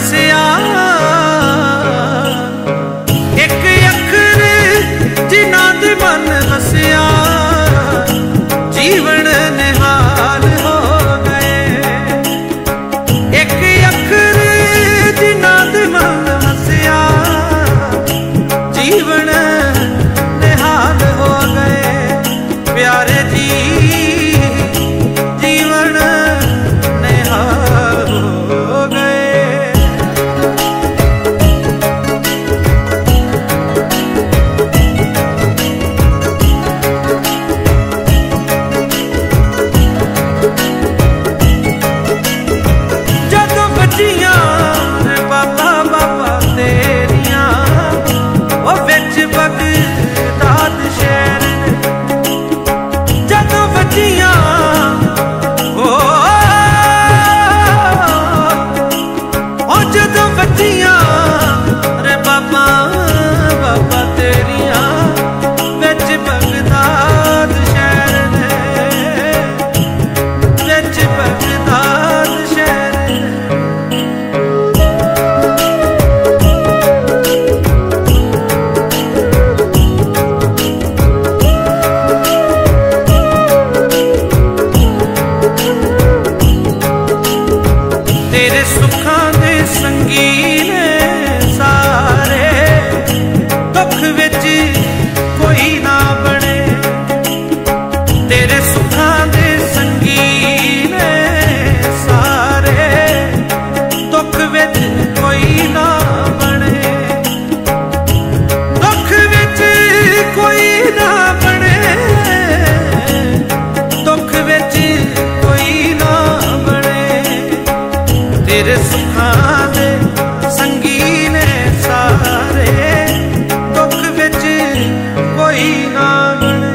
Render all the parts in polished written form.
दसिया एक अखर जिन्हां दे मन वसिया जीवन निहाल हो गए। एक अखर जिन्हां दे मन वसिया जीवन निहाल हो गए। प्यारे जी जीवन निहाल हो गए। जदों बजियां बाबा बाबा तेरियां ओ विच बगदाद शहर जदों बजियां जदों बजियां रे बाबा बाबा तेरियां विच बगदाद शहर विच बगदाद शहर। तेरे सुखां दे संगी ने सारे दुख विच कोई ना बने। तेरे सुखां दे संगी ने सारे दुख विच कोई ना बने। दुख विच कोई ना बने दुख विच कोई ना बने। तेरे सुखां दे संगी ने सारे दुख विच कोई ना बने।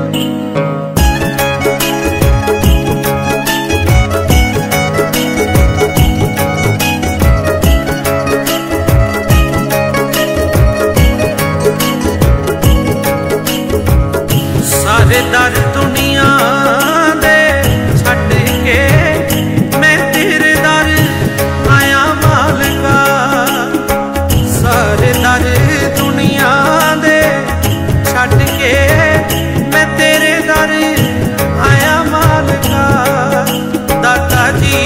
सारे दर दुनिया दे छड्ड के मैं तेरे दर आया मालिका। सारे दर दुनिया दे छड्ड के मैं तेरे दर आया मालिका। दाता जी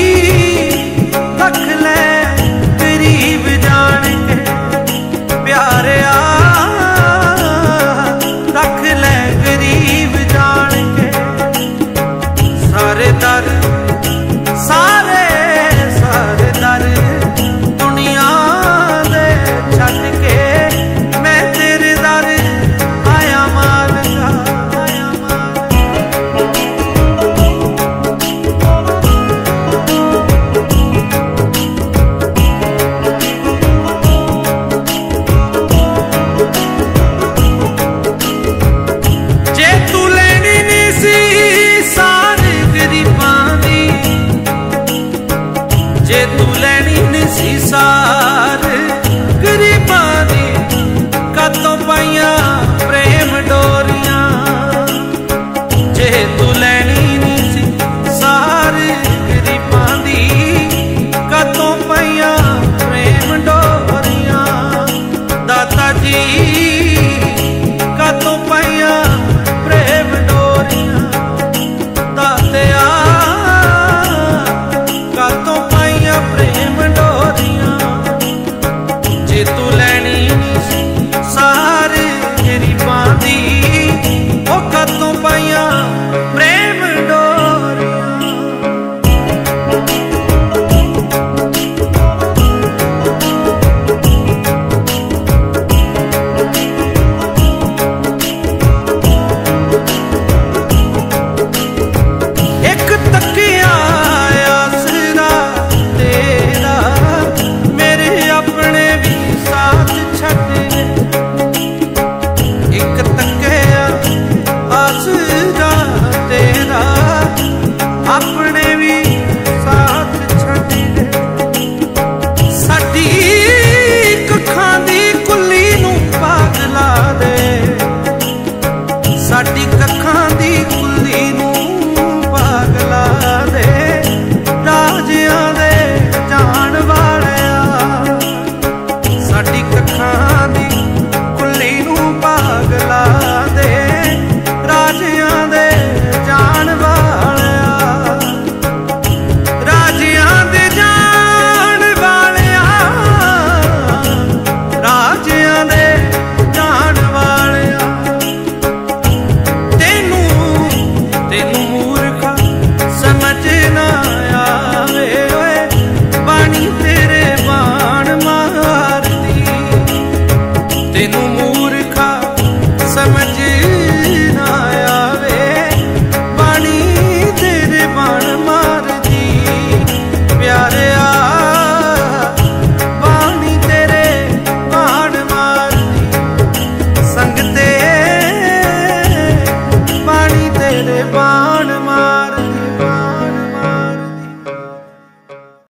रख ले गरीब जान के प्यारिया रख ले गरीब जान के। सारे दर सारे सारे दर दुनिया दे छड्ड के मैं तेरे दर आया मालिका आया जे तू लेनी नहीं सी सारे गरीबां दी जे तू लेनी नहीं सी सारे